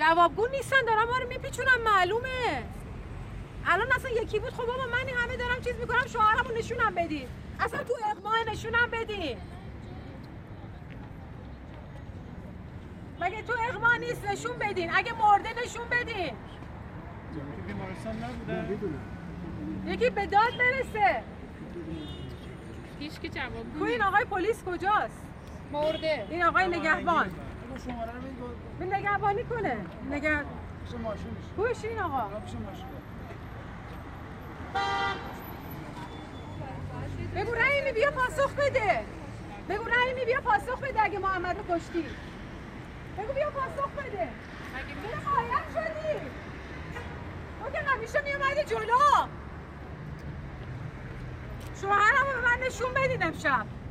جوابگو نیستن، دارم ما رو میپیچونم. معلومه الان اصلا یکی بود. خب بابا من این همه دارم چیز میکنم، شوهرمو نشونم بدین. اصلا تو اقماع نشونم بدین. مگه تو اقماع نیست؟ نشون بدین. اگه مرده نشون بدین. بیمارستان نبوده. یکی به داد برسه. هیچ کی جواب کو این آقای پلیس کجاست؟ مرده. این آقای نگهبان شماره رو بگو. به نگهبانی کنه. پیش ماشینش. کوش این آقا؟ پیش ماشین. بگو رحیمی بیا پاسخ بده. بگو رحیمی بیا پاسخ بده اگه محمد رو کشتی. بگو بیا پاسخ بده. چرا قایم شدی؟ تو که همیشه میومدی جلو. شوهرمو به من نشون بدید امشب.